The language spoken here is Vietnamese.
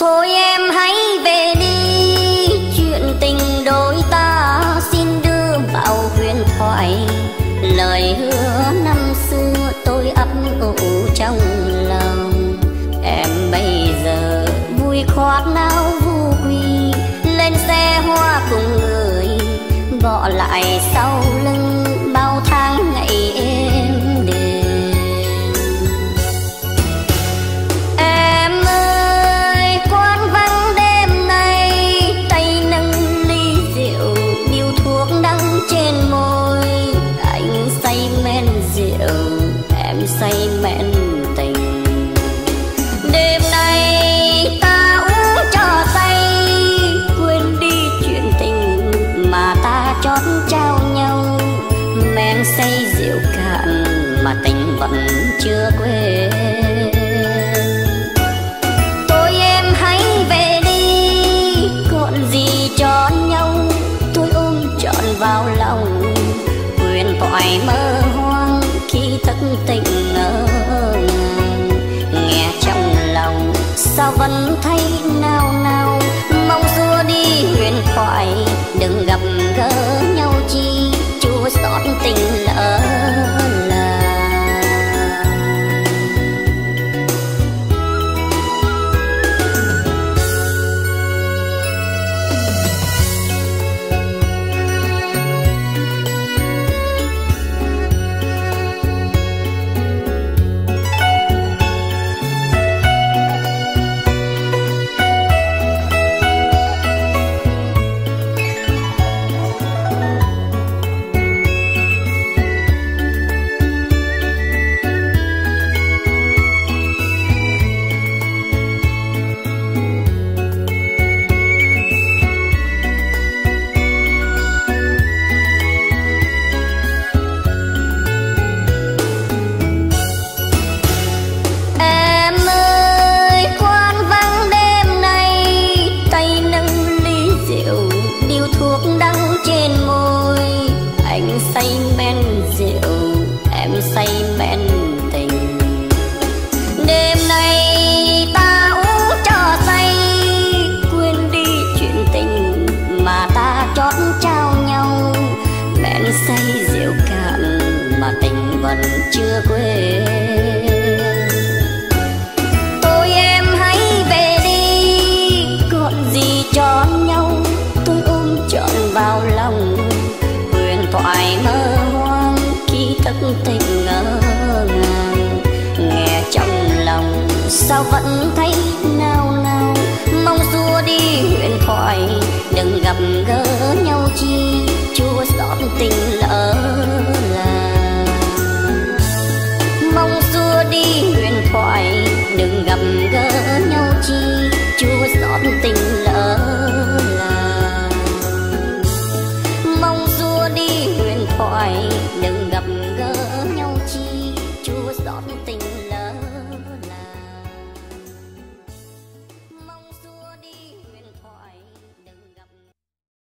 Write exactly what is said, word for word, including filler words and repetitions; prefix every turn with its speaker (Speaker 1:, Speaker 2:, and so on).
Speaker 1: Thôi em hãy về đi, chuyện tình đôi ta xin đưa vào huyền thoại. Lời hứa năm xưa tôi ấp ủ trong lòng. Em bây giờ vui khoác nao vu quy, lên xe hoa cùng người, bỏ lại sau lưng bao tháng ngày êm đềm. Em ơi quán vắng đêm nay, tay nâng ly rượu, điếu thuốc đắng trên môi. Anh say men rượu, em say men tình. Đêm nay ta uống cho say, quên đi chuyện tình mà ta chót trao nhau. Men say rượu cạn mà tình vẫn chưa quên. Tôi em hãy về đi, còn gì cho nhau. Tôi ôm trọn vào lòng, huyền thoại mơ hoang khi thức tỉnh ngỡ ngàng. Nghe trong lòng sao vẫn thấy nao nao, mong xua đi huyền thoại, đừng gặp gỡ nhau chi chua xót tình lỡ làng. Say men tình. Đêm nay ta uống cho say, quên đi chuyện tình mà ta chót trao nhau. Men say rượu cạn mà tình vẫn chưa quên. Tôi em hãy về đi, còn gì cho nhau. Tôi ôm trọn vào lòng, huyền thoại mơ hoang khi thức tỉnh ngỡ ngàng. Nghe trong lòng sao vẫn thấy